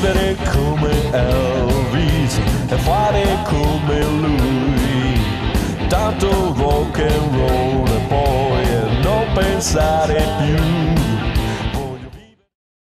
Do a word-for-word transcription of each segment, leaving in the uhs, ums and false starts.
vivere come Elvis e fare come lui, tanto rock and roll e poi non pensare più. Voglio vivere...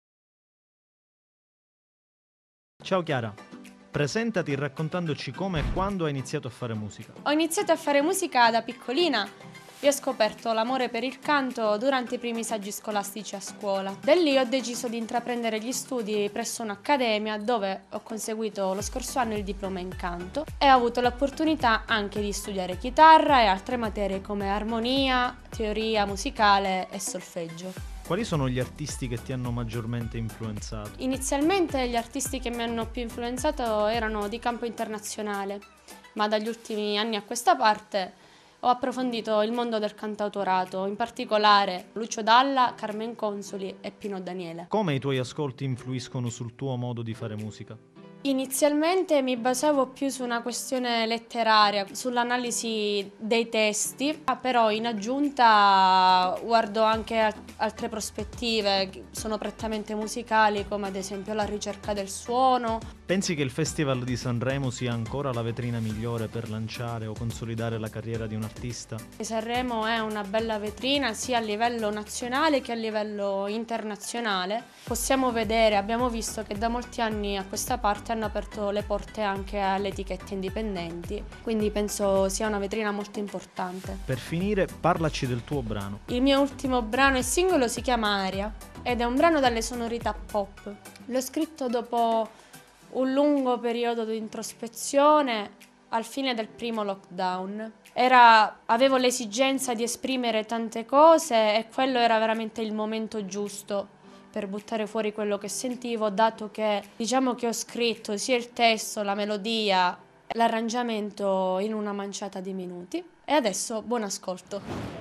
Ciao Chiara, presentati raccontandoci come e quando hai iniziato a fare musica. Ho iniziato a fare musica da piccolina e ho scoperto l'amore per il canto durante i primi saggi scolastici a scuola. Da lì ho deciso di intraprendere gli studi presso un'accademia dove ho conseguito lo scorso anno il diploma in canto e ho avuto l'opportunità anche di studiare chitarra e altre materie come armonia, teoria musicale e solfeggio. Quali sono gli artisti che ti hanno maggiormente influenzato? Inizialmente gli artisti che mi hanno più influenzato erano di campo internazionale, ma dagli ultimi anni a questa parte ho approfondito il mondo del cantautorato, in particolare Lucio Dalla, Carmen Consoli e Pino Daniele. Come i tuoi ascolti influiscono sul tuo modo di fare musica? Inizialmente mi basavo più su una questione letteraria, sull'analisi dei testi, però in aggiunta guardo anche altre prospettive che sono prettamente musicali, come ad esempio la ricerca del suono. Pensi che il Festival di Sanremo sia ancora la vetrina migliore per lanciare o consolidare la carriera di un artista? Sanremo è una bella vetrina sia a livello nazionale che a livello internazionale. Possiamo vedere, abbiamo visto che da molti anni a questa parte hanno aperto le porte anche alle etichette indipendenti, quindi penso sia una vetrina molto importante. Per finire, parlaci del tuo brano. Il mio ultimo brano e singolo si chiama Aria ed è un brano dalle sonorità pop. L'ho scritto dopo un lungo periodo di introspezione al fine del primo lockdown. Era, avevo l'esigenza di esprimere tante cose e quello era veramente il momento giusto per buttare fuori quello che sentivo, dato che diciamo che ho scritto sia il testo, la melodia, l'arrangiamento in una manciata di minuti. E adesso buon ascolto.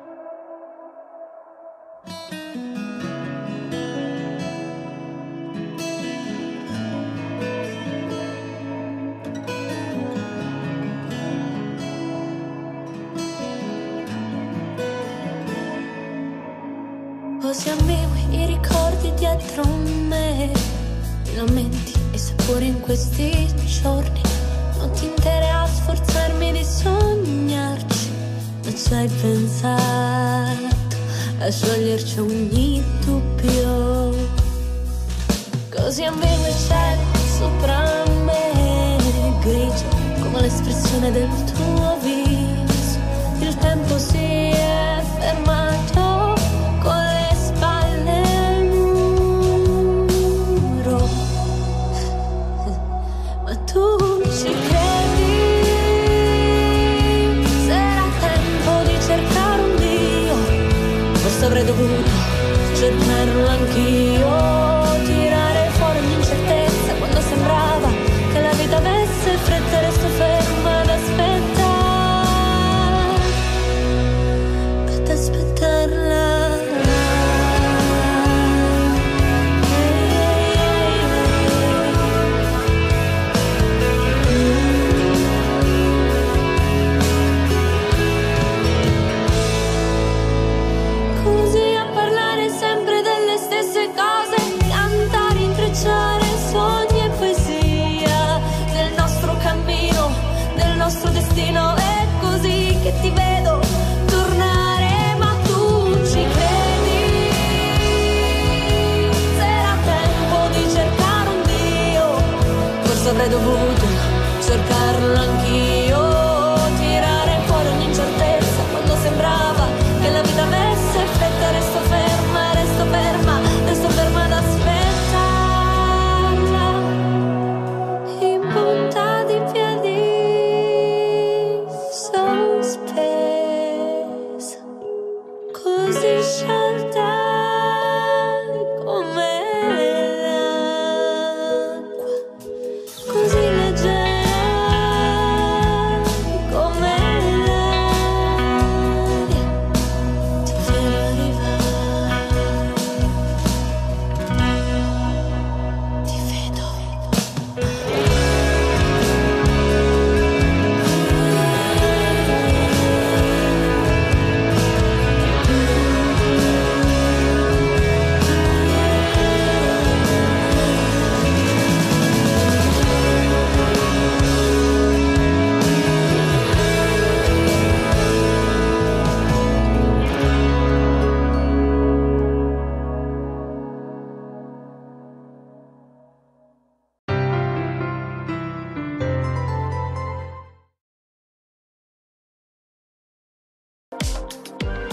Così ambigui i ricordi dietro me, i lamenti e seppure in questi giorni non ti intera a sforzarmi di sognarci, non ci hai pensato a scioglierci ogni dubbio. Così ambigui il cielo sopra me, grigio come l'espressione del tuo viso, il tempo si è fermato con le spalle al muro, ma tu ci credi? Se era tempo di cercare un Dio, forse avrei dovuto cercarlo anch'io, tirare fuori l'incertezza quando sembrava che la vita avesse fretta e resto ferma ad aspettare.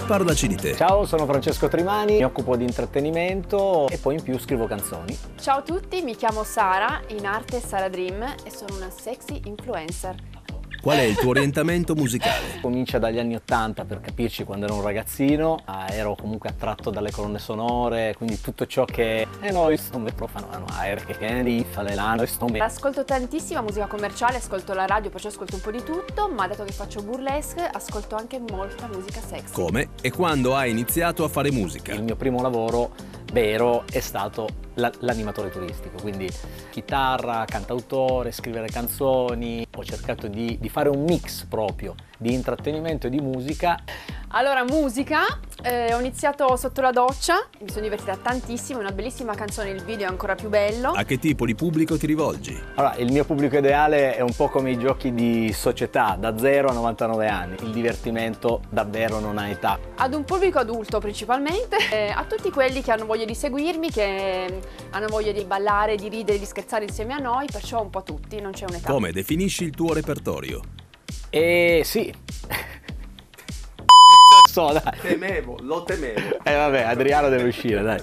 Parlaci di te. Ciao, sono Francesco Trimani, mi occupo di intrattenimento e poi in più scrivo canzoni. Ciao a tutti, mi chiamo Sara, in arte Sara Dream e sono una sexy influencer. Qual è il tuo orientamento musicale? Comincia dagli anni ottanta, per capirci, quando ero un ragazzino, eh, ero comunque attratto dalle colonne sonore, quindi tutto ciò che e noi sto profano air che Kennedy, Falelano e sto Ascolto tantissima musica commerciale, ascolto la radio, perciò ascolto un po' di tutto, ma dato che faccio burlesque, ascolto anche molta musica sexy. Come e quando hai iniziato a fare musica? Il mio primo lavoro vero è stato la, l'animatore turistico, quindi chitarra, cantautore, scrivere canzoni. Ho cercato di, di fare un mix proprio di intrattenimento e di musica. Allora, musica, eh, ho iniziato sotto la doccia, mi sono divertita tantissimo, è una bellissima canzone, il video è ancora più bello. A che tipo di pubblico ti rivolgi? Allora, il mio pubblico ideale è un po' come i giochi di società, da zero a novantanove anni. Il divertimento davvero non ha età. Ad un pubblico adulto principalmente, eh, a tutti quelli che hanno voglia di seguirmi, che hanno voglia di ballare, di ridere, di scherzare insieme a noi, perciò un po' tutti, non c'è un'età. Come definisci il tuo repertorio? Eh sì. So, dai. Temevo, lo temevo. Eh vabbè, Adriano deve uscire, dai.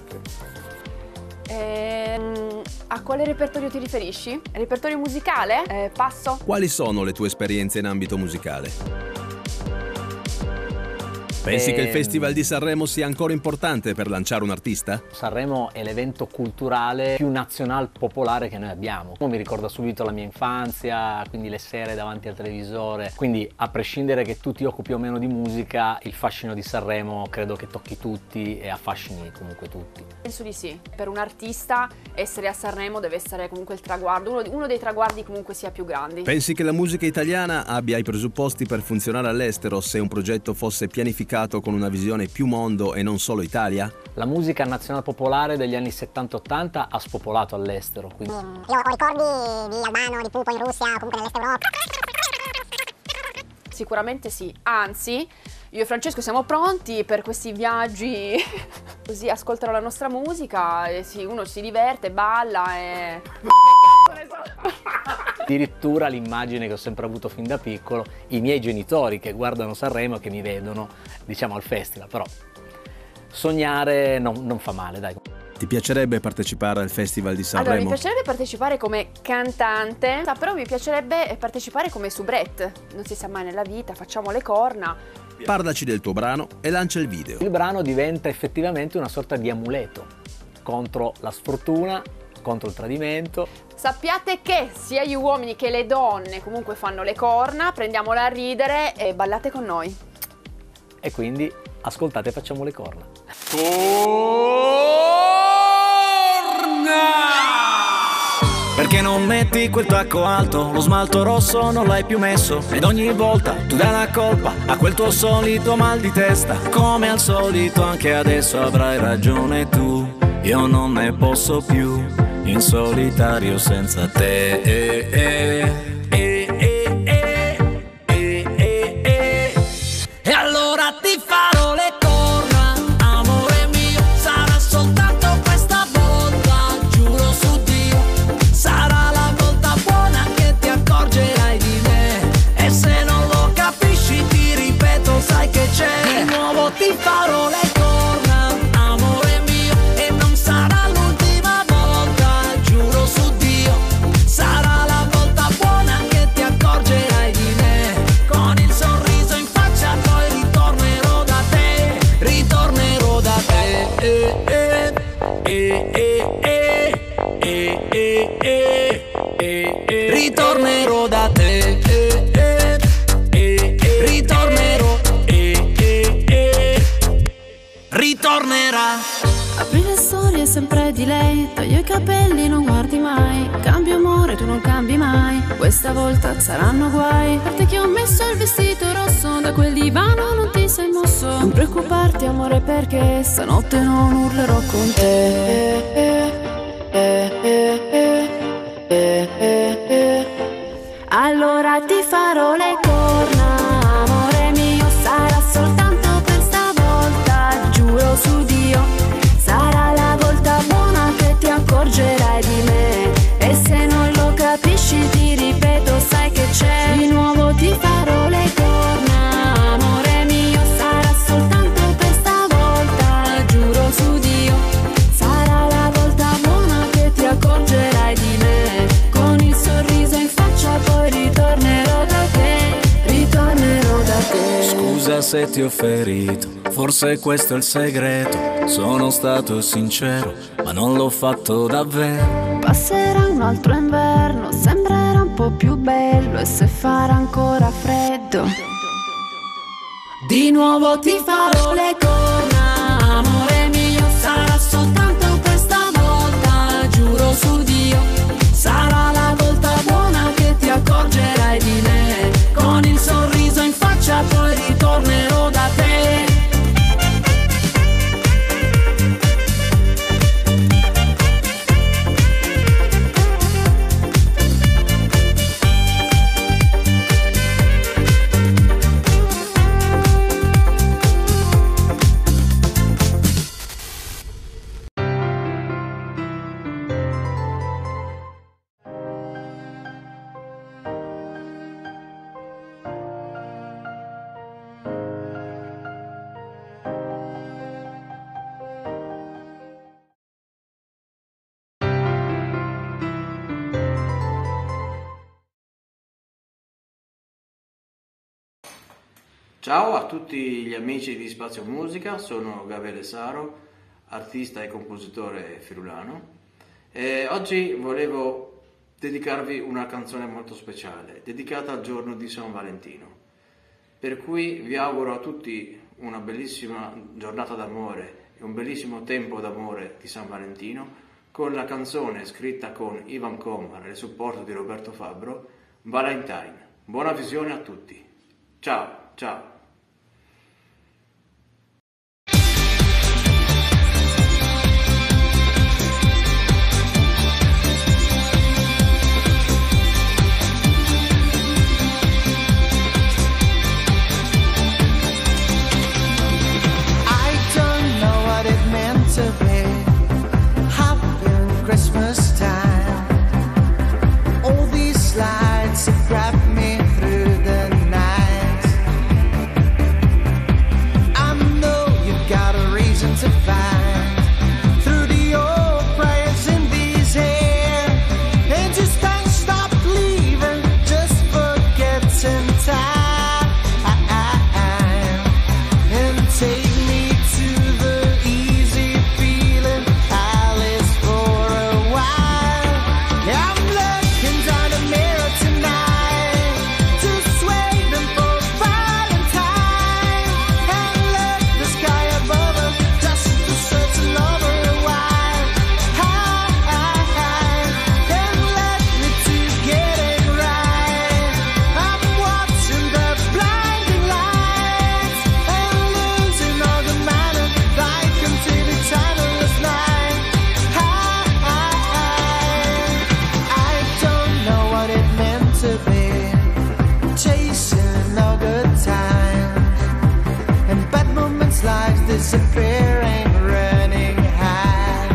Ehm, a quale repertorio ti riferisci? Repertorio musicale? Eh, passo? Quali sono le tue esperienze in ambito musicale? Pensi Ehm... che il Festival di Sanremo sia ancora importante per lanciare un artista? Sanremo è l'evento culturale più nazional popolare che noi abbiamo. Mi ricorda subito la mia infanzia, quindi le sere davanti al televisore. Quindi, a prescindere che tu ti occupi o meno di musica, il fascino di Sanremo credo che tocchi tutti e affascini comunque tutti. Penso di sì. Per un artista essere a Sanremo deve essere comunque il traguardo, uno, uno dei traguardi comunque sia più grandi. Pensi che la musica italiana abbia i presupposti per funzionare all'estero se un progetto fosse pianificato con una visione più mondo e non solo Italia? La musica nazional popolare degli anni settanta ottanta ha spopolato all'estero. Quindi... Mm, io ho ricordi di Albano, di Pupo in Russia, comunque nell'est Europa. Sicuramente sì, anzi, io e Francesco siamo pronti per questi viaggi, così ascoltano la nostra musica e sì, uno si diverte, balla e... Addirittura l'immagine che ho sempre avuto fin da piccolo, i miei genitori che guardano Sanremo e che mi vedono, diciamo, al festival, però sognare non, non fa male, dai. Ti piacerebbe partecipare al Festival di Sanremo? Allora, mi piacerebbe partecipare come cantante, però mi piacerebbe partecipare come soubrette. Non si sa mai nella vita, facciamo le corna. Parlaci del tuo brano e lancia il video. Il brano diventa effettivamente una sorta di amuleto contro la sfortuna, contro il tradimento. Sappiate che sia gli uomini che le donne comunque fanno le corna, prendiamola a ridere e ballate con noi. E quindi ascoltate, facciamo le corna. Perché non metti quel tacco alto, lo smalto rosso non l'hai più messo, ed ogni volta tu dai la colpa a quel tuo solito mal di testa. Come al solito anche adesso avrai ragione tu, io non ne posso più, in solitario senza te. eh, eh. E allora ti farò le corna, amore mio, sarà soltanto questa volta, giuro su Dio, sarà la volta buona che ti accorgerai di me, e se non lo capisci ti ripeto, sai che c'è, di nuovo ti farò le corna, amore mio, e non sarà l'ultima volta, giuro su Dio, sarà la volta buona che ti accorgerai di me, con il sorriso in faccia poi ritornerò da te, ritornerò da te. Eh, eh, eh, eh, eh, eh, eh, eh, eh, ritornerò da te. Eh, eh, eh, eh, ritornerò. Eh, eh, eh, ritornerà. Apri le storie sempre di lei, taglio i capelli, non guardi mai, cambio amore, tu non cambi mai, questa volta saranno guai. Per te che ho messo il vestito rosso, da quel divano non ti sei mosso. Non preoccuparti amore perché stanotte non urlerò con te. Eh, eh, eh, eh, eh, eh, eh. Allora ti farò le corna, amore mio, sarà soltanto per stavolta, giuro su Dio, sarà la volta buona che ti accorgerai di me, e se non lo capisci ti ripeto, sai che c'è, di nuovo ti farò le corna, amore mio, sarà soltanto per se ti ho ferito, forse questo è il segreto. Sono stato sincero, ma non l'ho fatto davvero. Passerà un altro inverno, sembrerà un po' più bello. E se farà ancora freddo, di nuovo ti farò le corna, amore mio. Sarà soltanto questa volta, giuro su Dio. Sarà la volta buona che ti accorgerai di me. Con il sorriso in faccia poi ritornerò da te. Ciao a tutti gli amici di Spazio Musica, sono Gabriele Saro, artista e compositore friulano, e oggi volevo dedicarvi una canzone molto speciale, dedicata al giorno di San Valentino, per cui vi auguro a tutti una bellissima giornata d'amore e un bellissimo tempo d'amore di San Valentino, con la canzone scritta con Ivan Comar e il supporto di Roberto Fabbro, Valentine. Buona visione a tutti, ciao, ciao! To be happy Christmas time. All these lights have grabbed me through the night. I know you've got a reason to find through the old prayers in these hands, and just can't stop leaving, just forgetting time, and take me to the disappearing, running high,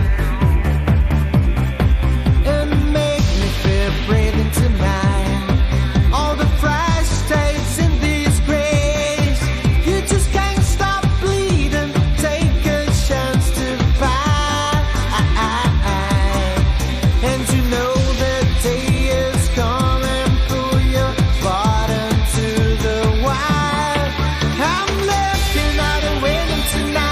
and make me feel breathing tonight. All the fresh states in these graves, you just can't stop bleeding. Take a chance to fight, and you know the day is coming. Pull your bottom to the wild. I'm looking out the window tonight.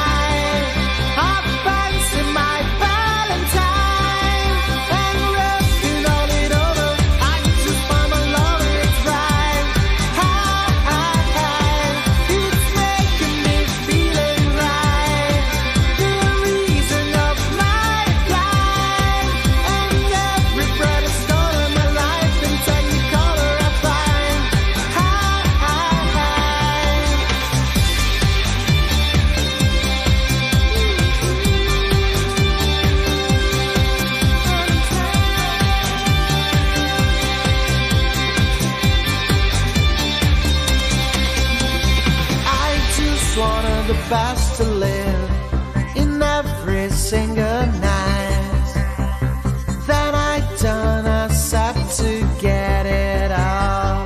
The best to live in every single night. Then I don't accept to get it all.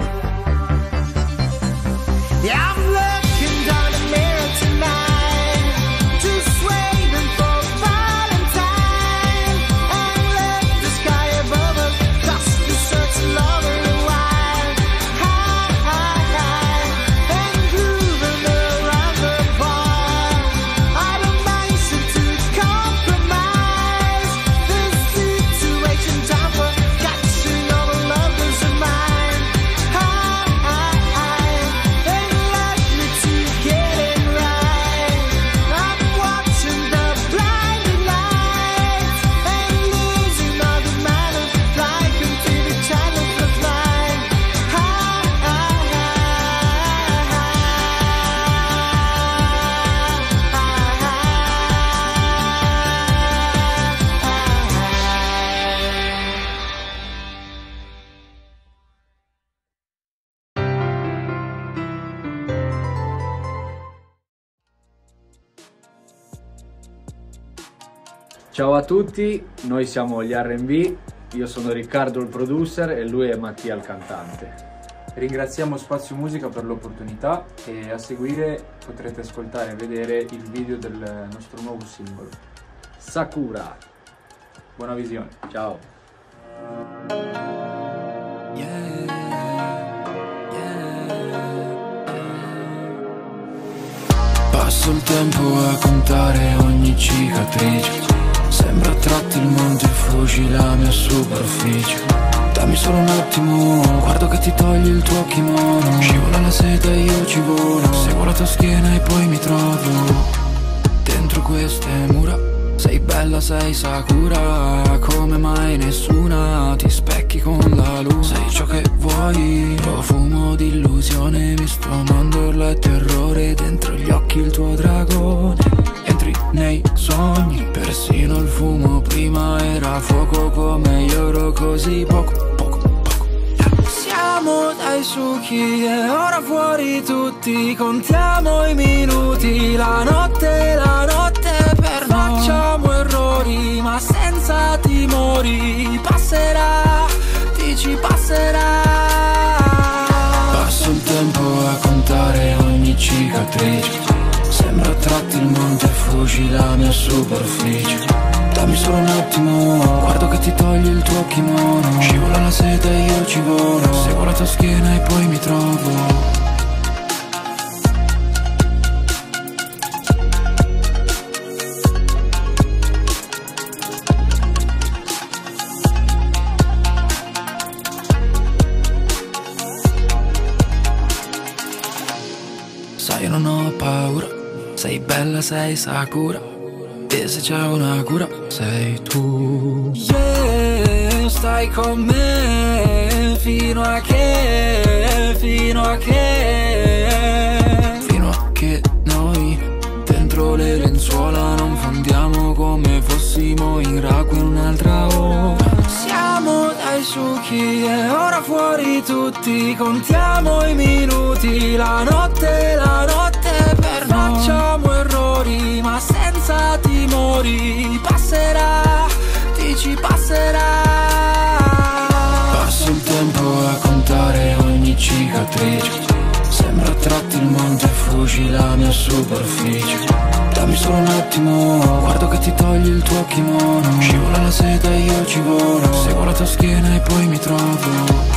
Yeah, I'm looking down the mirror tonight, just waiting for Valentine, and let the sky above us just to search love in a while. High, high, high, and grooving around. Ciao a tutti, noi siamo gli R and B, io sono Riccardo il producer e lui è Mattia il cantante. Ringraziamo Spazio Musica per l'opportunità e a seguire potrete ascoltare e vedere il video del nostro nuovo singolo, Sakura. Buona visione, ciao! Passo il tempo a contare ogni cicatrice, sembra a tratti il monte Fuji la mia superficie. Dammi solo un attimo, guardo che ti togli il tuo kimono. Scivola la seta e io ci volo, seguo la tua schiena e poi mi trovo dentro queste mura. Sei bella, sei Sakura, come mai nessuna ti specchi con la luce. Sei ciò che vuoi, profumo di illusione, misto mandorla e terrore, dentro gli occhi il tuo dragone. Entri nei sogni, persino il fumo prima era fuoco, come io ero così poco, poco, poco. Siamo dai succhi e ora fuori tutti, contiamo i minuti, la notte, la notte per noi. Facciamo errori ma senza timori, passerà, dici passerà. Passo il tempo a contare ogni cicatrice, sembra a tratti il monte Fuji la mia superficie. Dammi solo un attimo, guardo che ti togli il tuo kimono. Scivola la seta e io ci volo, seguo la tua schiena e poi mi trovo sai, io non ho paura, sei bella, sei Sakura, e se c'è una cura sei tu. Yeah, stai con me fino a che, fino a che, fino a che noi dentro le lenzuola non fondiamo come fossimo in Raku in un'altra ora. Siamo dai succhi e ora fuori tutti, contiamo i minuti, la notte, la notte per noi. Facciamo errori ma senza timori, passerà, dici passerà. Passo il tempo a contare ogni cicatrice, sembra a tratti il monte Fuji la mia superficie. Dammi solo un attimo, guardo che ti togli il tuo kimono. Scivola la seta e io ci volo, seguo la tua schiena e poi mi trovo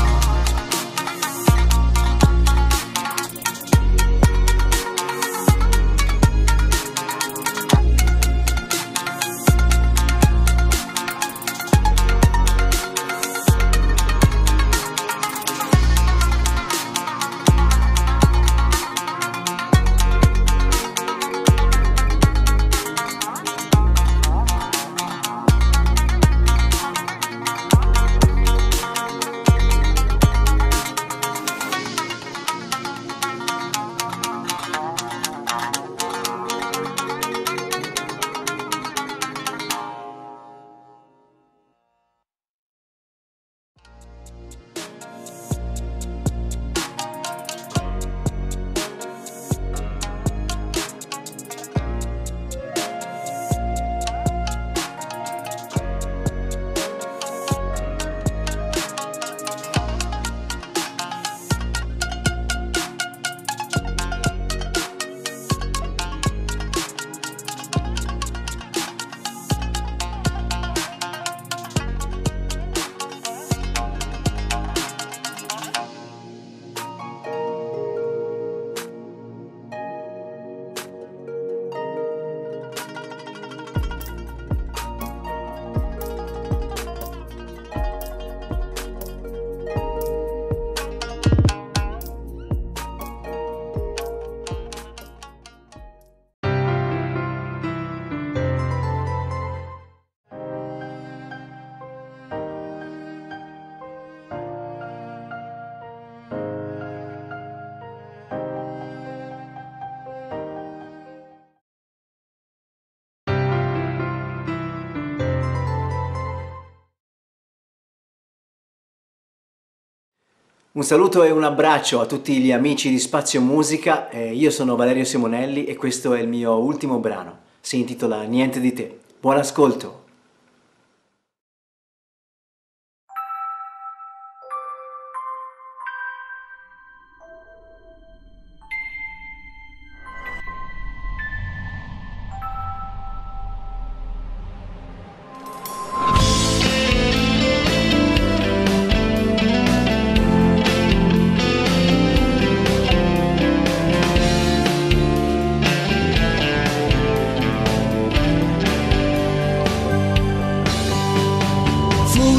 Un saluto e un abbraccio a tutti gli amici di Spazio Musica, eh, io sono Valerio Simonelli e questo è il mio ultimo brano, si intitola Niente di te. Buon ascolto!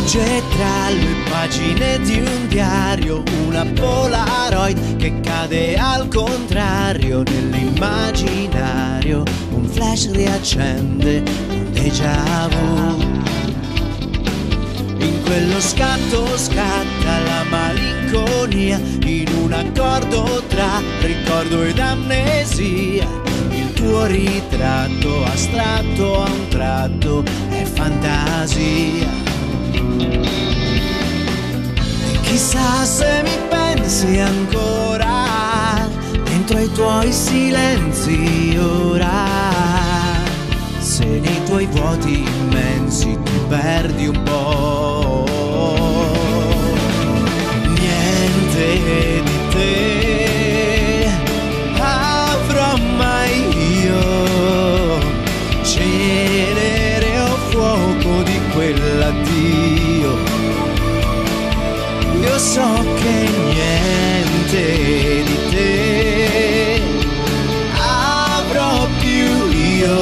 Legge tra le pagine di un diario una Polaroid che cade al contrario nell'immaginario. Un flash riaccende un déjà vu. In quello scatto scatta la malinconia in un accordo tra ricordo ed amnesia. Il tuo ritratto astratto a un tratto è fantasia. E chissà se mi pensi ancora dentro i tuoi silenzi ora, se nei tuoi vuoti immensi ti perdi un po'. Niente di te avrò mai io, cenere o fuoco di quell'addio. Io so che niente di te avrò più io,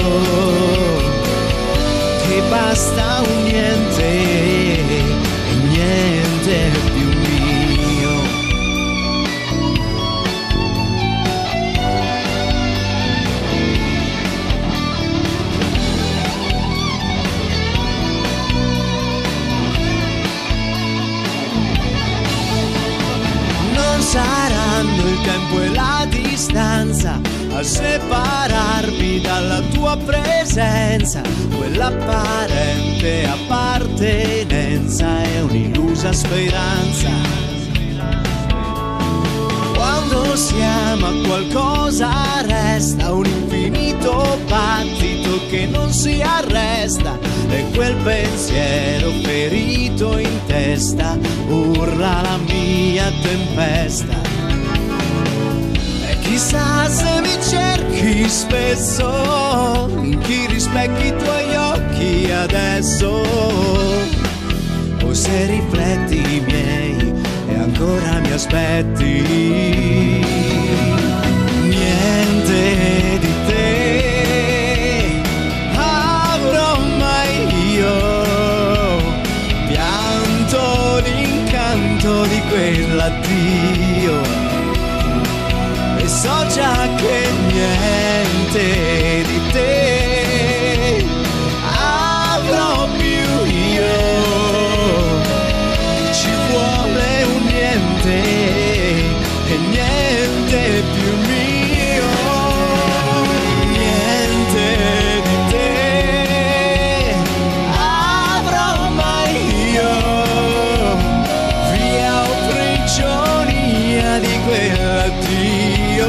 che basta un niente e niente più mio. Non saranno il tempo e la distanza a separarmi dalla tua presenza. Quell'apparente appartenenza è un'illusa speranza. Quando si ama qualcosa resta un infinito battito che non si arresta, e quel pensiero ferito in testa urla la mia tempesta. Chissà se mi cerchi spesso in chi rispecchi i tuoi occhi adesso, o se rifletti i miei e ancora mi aspetti. Niente di te avrò mai io, pianto l'incanto di quell'addio. E so già che niente di te avrò più io, ci vuole un niente e niente più mio. Niente di te avrò mai io, via o prigionia di quell'addio.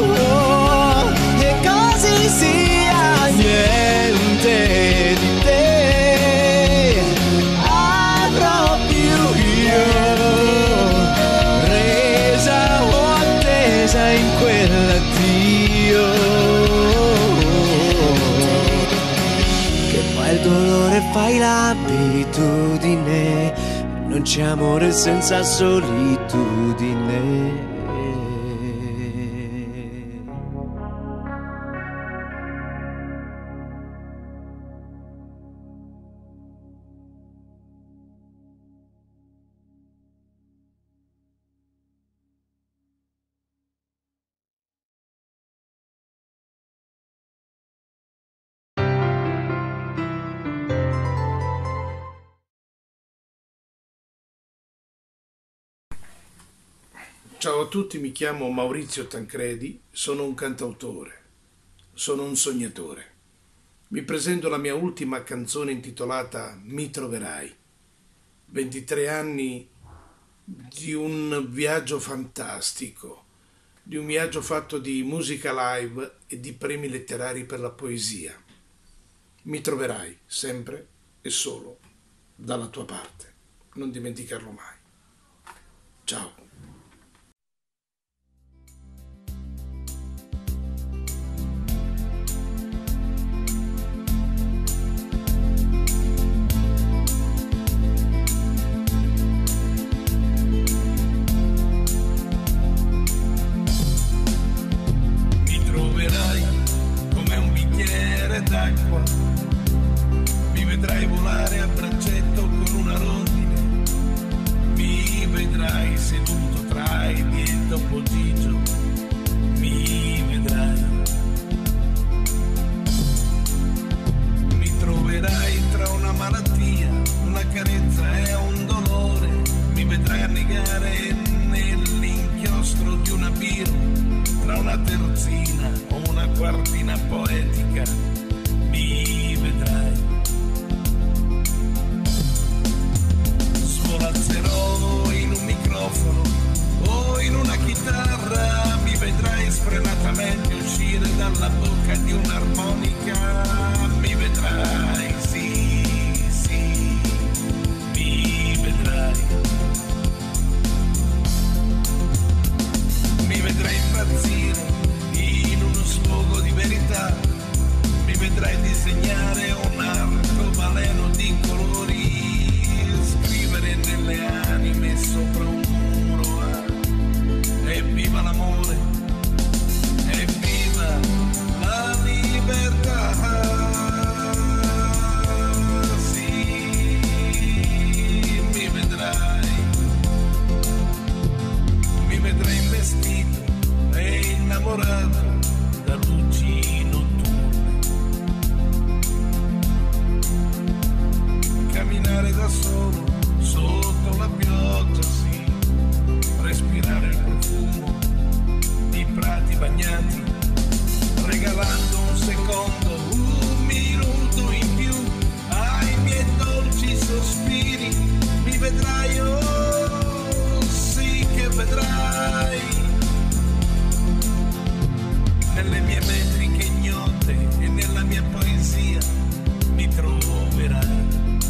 E così sia, niente di te avrò più io, resa o attesa in quell'addio. Che poi il dolore fai l'abitudine, non c'è amore senza solitudine. Ciao a tutti, mi chiamo Maurizio Tancredi, sono un cantautore, sono un sognatore. Vi presento la mia ultima canzone intitolata Mi troverai. ventitré anni di un viaggio fantastico, di un viaggio fatto di musica live e di premi letterari per la poesia. Mi troverai sempre e solo dalla tua parte, non dimenticarlo mai. Ciao. d'acqua, mi vedrai volare a braccetto con una rondine sfrenatamente uscire dalla bocca di un'armonica. Mi vedrai, sì, sì, mi vedrai. Mi vedrai impazzire in uno sfogo di verità. Mi vedrai disegnare un arcobaleno di colori, scrivere nelle anime sopra un muro. Ah. Evviva l'amore, evviva la libertà. Sì, mi vedrai, mi vedrai investito e innamorato da luci notturne, camminare da solo sotto la pioggia, sì, respirare il profumo di prati bagnati, regalando un secondo, un minuto in più ai miei dolci sospiri. Mi vedrai, oh sì che vedrai, nelle mie metriche ignote e nella mia poesia mi troverai.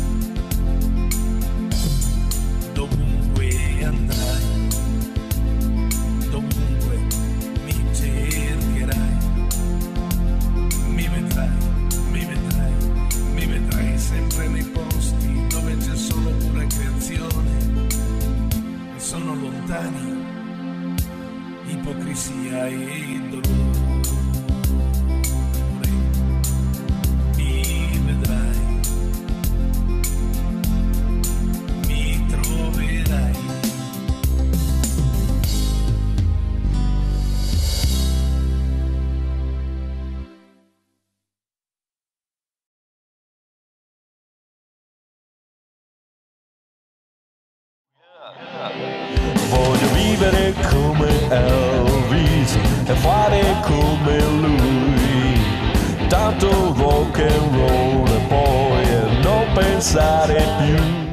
Dovunque andrai, dovunque mi cercherai, mi vedrai, mi vedrai, mi vedrai sempre nei posti dove c'è solo pura creazione e sono lontani ipocrisia e dolore. Mi vedrai, mi troverai. Voglio vivere come Elvis e fare come lui, tanto rock and roll e poi non pensare più